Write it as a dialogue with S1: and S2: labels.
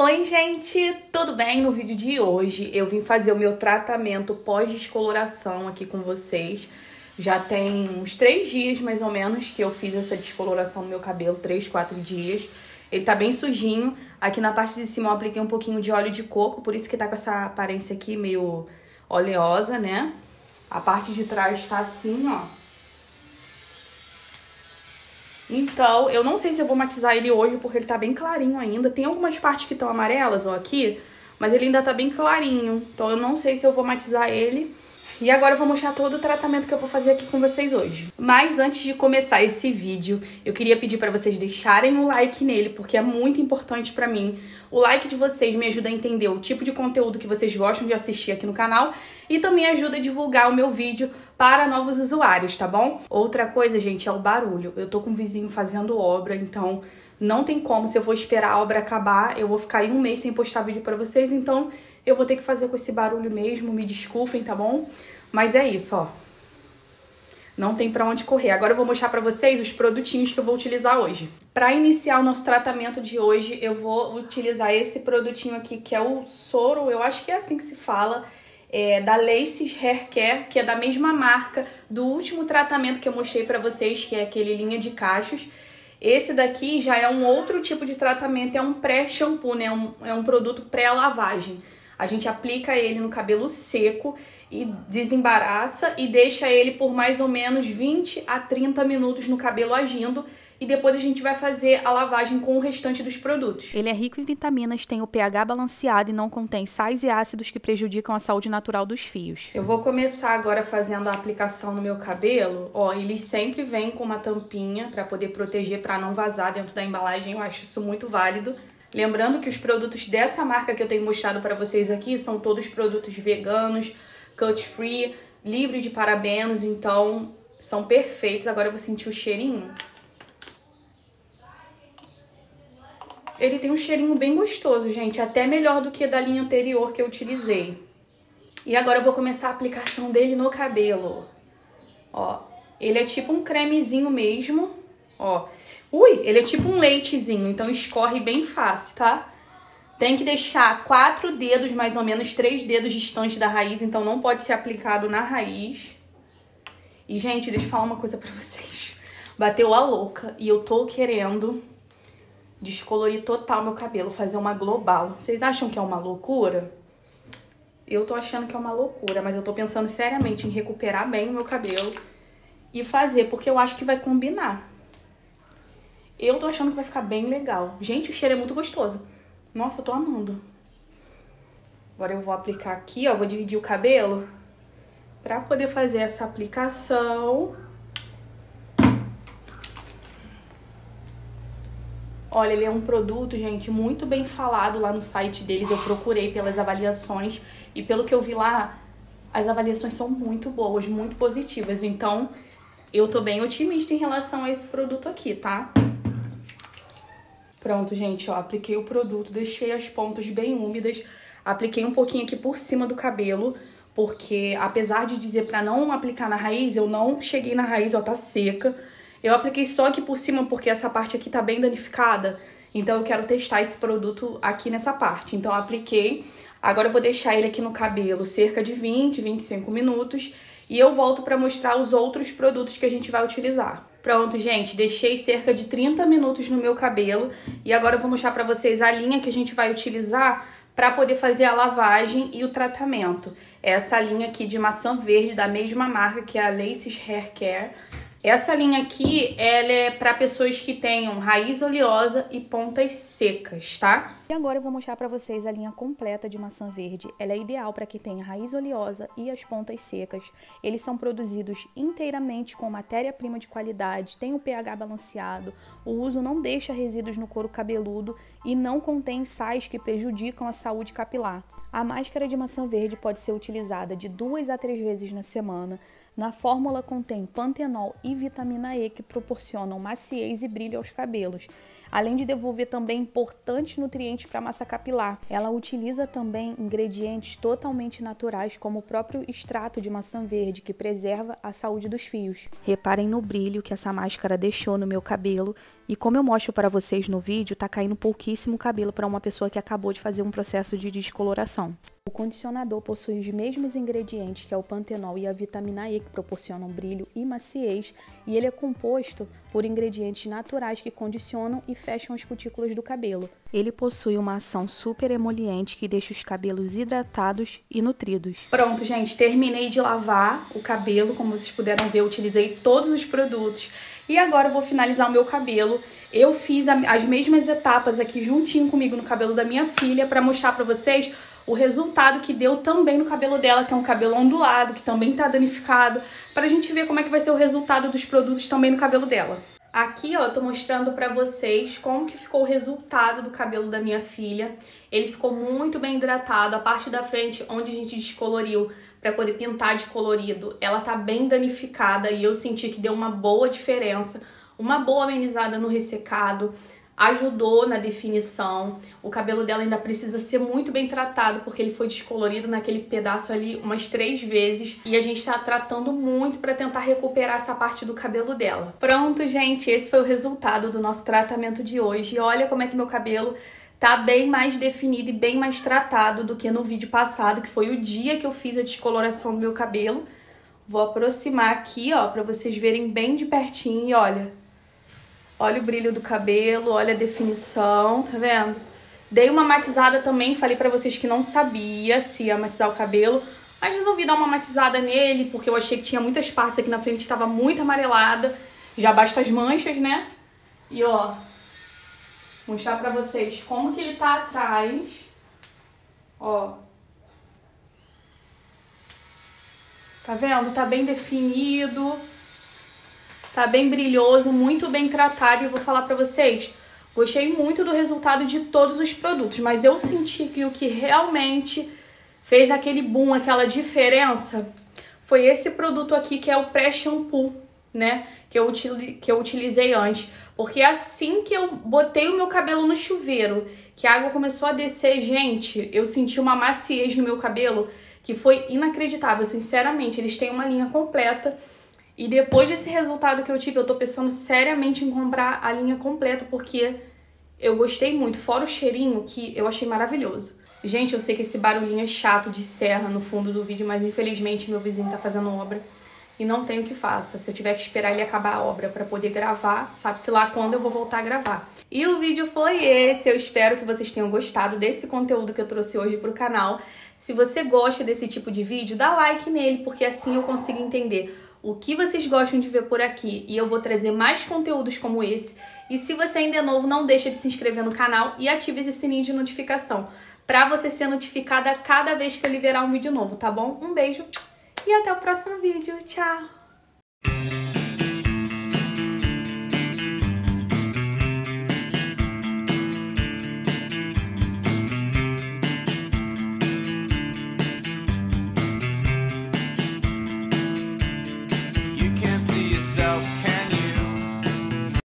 S1: Oi gente, tudo bem? No vídeo de hoje eu vim fazer o meu tratamento pós-descoloração aqui com vocês. Já tem uns 3 dias mais ou menos que eu fiz essa descoloração no meu cabelo, 3, 4 dias. Ele tá bem sujinho. Aqui na parte de cima eu apliquei um pouquinho de óleo de coco, por isso que tá com essa aparência aqui meio oleosa, né? A parte de trás tá assim, ó. Então, eu não sei se eu vou matizar ele hoje, porque ele tá bem clarinho ainda. Tem algumas partes que estão amarelas, ó, aqui, mas ele ainda tá bem clarinho. Então, eu não sei se eu vou matizar ele. E agora eu vou mostrar todo o tratamento que eu vou fazer aqui com vocês hoje. Mas antes de começar esse vídeo, eu queria pedir pra vocês deixarem um like nele, porque é muito importante pra mim. O like de vocês me ajuda a entender o tipo de conteúdo que vocês gostam de assistir aqui no canal e também ajuda a divulgar o meu vídeo para novos usuários, tá bom? Outra coisa, gente, é o barulho. Eu tô com um vizinho fazendo obra, então não tem como, se eu for esperar a obra acabar, eu vou ficar aí um mês sem postar vídeo pra vocês, então eu vou ter que fazer com esse barulho mesmo, me desculpem, tá bom? Mas é isso, ó. Não tem pra onde correr. Agora eu vou mostrar pra vocês os produtinhos que eu vou utilizar hoje. Pra iniciar o nosso tratamento de hoje, eu vou utilizar esse produtinho aqui, que é o Soro, eu acho que é assim que se fala, da Laces Hair Care, que é da mesma marca do último tratamento que eu mostrei pra vocês, que é aquele linha de cachos. Esse daqui já é um outro tipo de tratamento, é um pré-shampoo, né? É um produto pré-lavagem. A gente aplica ele no cabelo seco e desembaraça e deixa ele por mais ou menos 20 a 30 minutos no cabelo agindo. E depois a gente vai fazer a lavagem com o restante dos produtos.
S2: Ele é rico em vitaminas, tem o pH balanceado e não contém sais e ácidos que prejudicam a saúde natural dos fios.
S1: Eu vou começar agora fazendo a aplicação no meu cabelo. Ó, ele sempre vem com uma tampinha para poder proteger, para não vazar dentro da embalagem. Eu acho isso muito válido. Lembrando que os produtos dessa marca que eu tenho mostrado para vocês aqui são todos produtos veganos, cut free, livre de parabenos, então são perfeitos. Agora eu vou sentir o cheirinho. Ele tem um cheirinho bem gostoso, gente, até melhor do que da linha anterior que eu utilizei. E agora eu vou começar a aplicação dele no cabelo. Ó, ele é tipo um cremezinho mesmo, ó. Ui, ele é tipo um leitezinho, então escorre bem fácil, tá? Tem que deixar 4 dedos, mais ou menos 3 dedos distante da raiz, então não pode ser aplicado na raiz. E, gente, deixa eu falar uma coisa pra vocês. Bateu a louca e eu tô querendo descolorir total meu cabelo, fazer uma global. Vocês acham que é uma loucura? Eu tô achando que é uma loucura, mas eu tô pensando seriamente em recuperar bem o meu cabelo e fazer, porque eu acho que vai combinar. Eu tô achando que vai ficar bem legal. Gente, o cheiro é muito gostoso. Nossa, eu tô amando. Agora eu vou aplicar aqui, ó. Vou dividir o cabelo pra poder fazer essa aplicação. Olha, ele é um produto, gente, muito bem falado lá no site deles. Eu procurei pelas avaliações e pelo que eu vi lá, as avaliações são muito boas, muito positivas. Então, eu tô bem otimista em relação a esse produto aqui, tá? Pronto, gente, ó, apliquei o produto, deixei as pontas bem úmidas, apliquei um pouquinho aqui por cima do cabelo, porque apesar de dizer pra não aplicar na raiz, eu não cheguei na raiz, ó, tá seca. Eu apliquei só aqui por cima porque essa parte aqui tá bem danificada, então eu quero testar esse produto aqui nessa parte. Então eu apliquei, agora eu vou deixar ele aqui no cabelo cerca de 20, 25 minutos e eu volto pra mostrar os outros produtos que a gente vai utilizar. Pronto, gente, deixei cerca de 30 minutos no meu cabelo e agora eu vou mostrar pra vocês a linha que a gente vai utilizar pra poder fazer a lavagem e o tratamento. Essa linha aqui de maçã verde da mesma marca que é a Laces Hair Care. Essa linha aqui, ela é para pessoas que tenham raiz oleosa e pontas secas, tá?
S2: E agora eu vou mostrar para vocês a linha completa de maçã verde. Ela é ideal para quem tem raiz oleosa e as pontas secas. Eles são produzidos inteiramente com matéria-prima de qualidade, tem o pH balanceado, o uso não deixa resíduos no couro cabeludo e não contém sais que prejudicam a saúde capilar. A máscara de maçã verde pode ser utilizada de 2 a 3 vezes na semana. Na fórmula contém pantenol e vitamina E que proporcionam maciez e brilho aos cabelos. além de devolver também importantes nutrientes para a massa capilar. Ela utiliza também ingredientes totalmente naturais, como o próprio extrato de maçã verde, que preserva a saúde dos fios. Reparem no brilho que essa máscara deixou no meu cabelo, e como eu mostro para vocês no vídeo, tá caindo pouquíssimo cabelo para uma pessoa que acabou de fazer um processo de descoloração. O condicionador possui os mesmos ingredientes que é o pantenol e a vitamina E, que proporcionam brilho e maciez, e ele é composto por ingredientes naturais que condicionam e fecham as cutículas do cabelo. Ele possui uma ação super emoliente que deixa os cabelos hidratados e nutridos.
S1: Pronto, gente, terminei de lavar o cabelo, como vocês puderam ver, eu utilizei todos os produtos. E agora eu vou finalizar o meu cabelo. Eu fiz as mesmas etapas aqui juntinho comigo no cabelo da minha filha para mostrar para vocês o resultado que deu também no cabelo dela, que é um cabelo ondulado, que também tá danificado, pra gente ver como é que vai ser o resultado dos produtos também no cabelo dela. Aqui, ó, eu tô mostrando pra vocês como que ficou o resultado do cabelo da minha filha. Ele ficou muito bem hidratado, a parte da frente onde a gente descoloriu pra poder pintar de colorido, ela tá bem danificada e eu senti que deu uma boa diferença, uma boa amenizada no ressecado. Ajudou na definição. O cabelo dela ainda precisa ser muito bem tratado, porque ele foi descolorido naquele pedaço ali umas 3 vezes. E a gente tá tratando muito pra tentar recuperar essa parte do cabelo dela. Pronto, gente, esse foi o resultado do nosso tratamento de hoje. E olha como é que meu cabelo tá bem mais definido e bem mais tratado do que no vídeo passado, que foi o dia que eu fiz a descoloração do meu cabelo. Vou aproximar aqui, ó, pra vocês verem bem de pertinho e olha... Olha o brilho do cabelo, olha a definição, tá vendo? Dei uma matizada também, falei pra vocês que não sabia se ia matizar o cabelo, mas resolvi dar uma matizada nele, porque eu achei que tinha muitas partes aqui na frente que tava muito amarelada. Já basta as manchas, né? E ó, mostrar pra vocês como que ele tá atrás. Ó. Tá vendo? Tá bem definido. Tá bem brilhoso, muito bem tratado e eu vou falar pra vocês, gostei muito do resultado de todos os produtos, mas eu senti que o que realmente fez aquele boom, aquela diferença, foi esse produto aqui que é o pré-shampoo, né, que eu utilizei antes, porque assim que eu botei o meu cabelo no chuveiro, que a água começou a descer, gente, eu senti uma maciez no meu cabelo que foi inacreditável, sinceramente, eles têm uma linha completa. E depois desse resultado que eu tive, eu tô pensando seriamente em comprar a linha completa, porque eu gostei muito, fora o cheirinho que eu achei maravilhoso. Gente, eu sei que esse barulhinho é chato de serra no fundo do vídeo, mas infelizmente meu vizinho tá fazendo obra e não tem o que faça. Se eu tiver que esperar ele acabar a obra pra poder gravar, sabe-se lá quando eu vou voltar a gravar. E o vídeo foi esse, eu espero que vocês tenham gostado desse conteúdo que eu trouxe hoje pro canal. Se você gosta desse tipo de vídeo, dá like nele, porque assim eu consigo entender o que vocês gostam de ver por aqui e eu vou trazer mais conteúdos como esse. E se você ainda é novo, não deixa de se inscrever no canal e ative esse sininho de notificação para você ser notificada cada vez que eu liberar um vídeo novo, tá bom? Um beijo e até o próximo vídeo. Tchau!